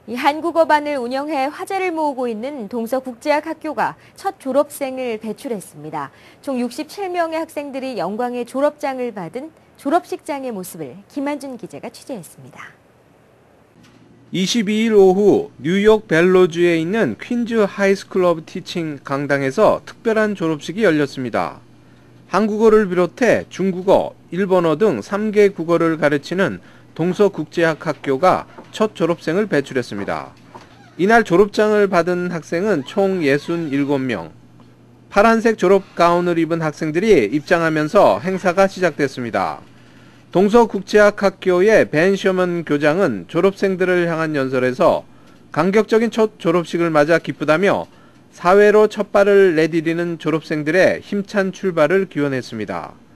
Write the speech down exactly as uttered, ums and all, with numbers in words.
이 한국어반을 운영해 화제를 모으고 있는 동서국제학학교가 첫 졸업생을 배출했습니다. 총 육십칠 명의 학생들이 영광의 졸업장을 받은 졸업식장의 모습을 김한준 기자가 취재했습니다. 이십이일 오후 뉴욕 벨로주에 있는 퀸즈 하이스쿨 오브 티칭 강당에서 특별한 졸업식이 열렸습니다. 한국어를 비롯해 중국어, 일본어 등 세 개 국어를 가르치는 동서국제학학교가 첫 졸업생을 배출했습니다. 이날 졸업장을 받은 학생은 총 육십칠 명. 파란색 졸업 가운을 입은 학생들이 입장하면서 행사가 시작됐습니다. 동서국제학학교의 벤 셔먼 교장은 졸업생들을 향한 연설에서 감격적인 첫 졸업식을 맞아 기쁘다며 사회로 첫 발을 내디디는 졸업생들의 힘찬 출발을 기원했습니다.